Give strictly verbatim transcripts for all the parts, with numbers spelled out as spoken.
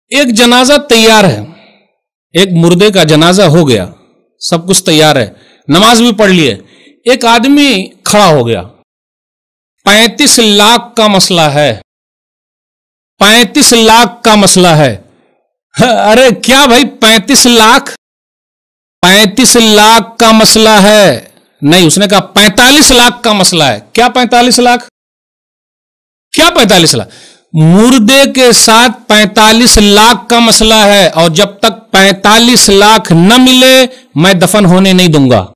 ایک جنازہ تیار ہے، ایک مردے کا جنازہ ہو گیا، سب کچھ تیار ہے، نماز بھی پڑھ لی ہے، ایک آدمی کھڑا ہو گیا، پینتیس لاکھ کا مسئلہ ہے، پینتیس لاکھ کا مسئلہ ہے۔ ارے کیا بھائی پینتیس لاکھ پینتیس لاکھ کا مسئلہ ہے؟ نہیں، اس نے کہا پینتالیس لاکھ کا مسئلہ ہے۔ کیا پینتالیس لاکھ؟ کیا پینتالیس لاکھ؟ مردے کے ساتھ پینتالیس لاکھ کا مسئلہ ہے، اور جب تک پینتالیس لاکھ نہ ملے میں دفن ہونے نہیں دوں گا۔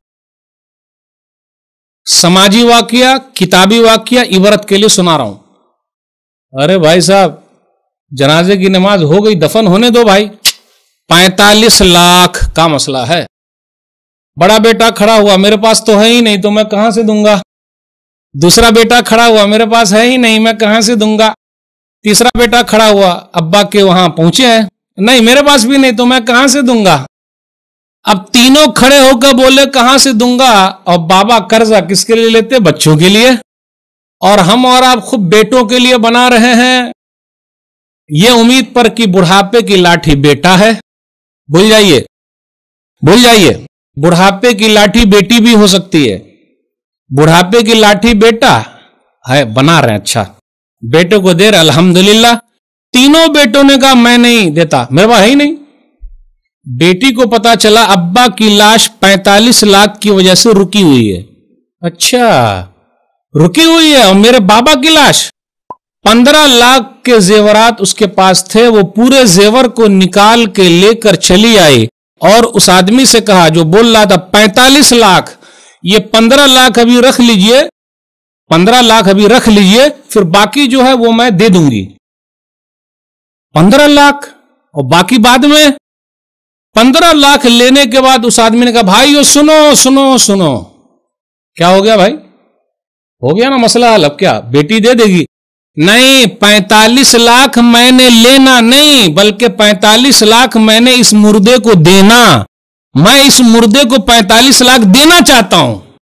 سماجی واقعہ، کتابی واقعہ، عبرت کے لیے سنا رہا ہوں۔ ارے بھائی صاحب، جنازے کی نماز ہو گئی، دفن ہونے دو بھائی، پینتالیس لاکھ کا مسئلہ ہے۔ بڑا بیٹا کھڑا ہوا، میرے پاس تو ہے ہی نہیں، تو میں کہاں سے دوں گا؟ دوسرا بیٹا کھڑا ہوا، میرے پاس ہے ہی نہیں، میں کہاں سے دوں گا؟ تیسرا بیٹا کھڑا ہوا، ابا کے وہاں پہنچے ہیں، نہیں میرے پاس بھی نہیں، تو میں کہاں سے دوں گا؟ اب تینوں کھڑے ہو کر بولے کہاں سے دوں گا، اور بابا قرضہ کس کے لیے لیتے؟ بچوں کے لیے، اور ہم اور آپ خود بیٹوں کے لیے بنا رہے ہیں، یہ امید پر کہ بڑھاپے کی لاٹھی بیٹا ہے۔ بھول جائیے بھول جائیے بڑھاپے کی لاٹھی بیٹی بھی ہو سکتی ہے، بڑھاپے کی لاٹھی بیٹا ہے، بنا رہے ہیں، اچھا بیٹے کو دے رہے، الحمدللہ۔ تینوں بیٹوں نے کہا میں نہیں دیتا، میرے پاس ہے ہی نہیں۔ بیٹی کو پتا چلا ابا کی لاش پینتالیس لاکھ کی وجہ سے رکی ہوئی ہے۔ اچھا رکی ہوئی ہے، اور میرے بابا کی لاش پندرہ لاکھ کے زیورات اس کے پاس تھے، وہ پورے زیور کو نکال کے لے کر چلی آئی، اور اس آدمی سے کہا جو بول رہا تھا پینتالیس لاکھ، یہ پندرہ لاکھ ابھی رکھ لیجئے، پندرہ لاکھ ابھی رکھ لیجئے، پھر باقی جو ہے وہ میں دے دوں گی۔ پندرہ لاکھ اور باقی بعد میں۔ پندرہ لاکھ لینے کے بعد اس آدمی نے کہا بھائیو سنو سنو سنو، کیا ہو گیا بھائی؟ ہو گیا نا مسئلہ حل، اب کیا بیٹی دے دے گی؟ نہیں، پینتالیس لاکھ میں نے لینا نہیں، بلکہ پینتالیس لاکھ میں نے اس مردے کو دینا، میں اس مردے کو پینتالیس لاکھ دینا چاہتا ہوں۔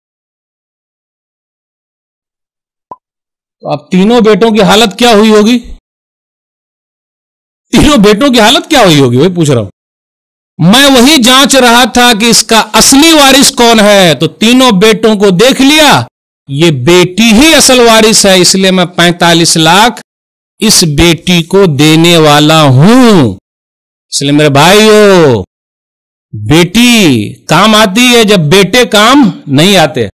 تو اب تینوں بیٹوں کی حالت کیا ہوئی ہوگی؟ تینوں بیٹوں کی حالت کیا ہوئی ہوگی وہی پوچھ رہا ہوں۔ میں وہی جانچ رہا تھا کہ اس کا اصلی وارث کون ہے، تو تینوں بیٹوں کو دیکھ لیا، یہ بیٹی ہی اصل وارث ہے، اس لیے میں پینتالیس لاکھ اس بیٹی کو دینے والا ہوں۔ اس لیے میرے بھائیو، بیٹی کام آتی ہے جب بیٹے کام نہیں آتے۔